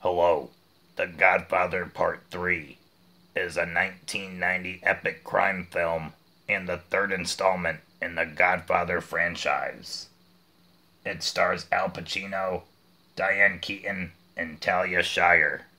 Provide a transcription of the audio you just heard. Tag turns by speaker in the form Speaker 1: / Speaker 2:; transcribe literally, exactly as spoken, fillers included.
Speaker 1: Hello. The Godfather Part three is a nineteen ninety epic crime film and the third installment in the Godfather franchise. It stars Al Pacino, Diane Keaton, and Talia Shire.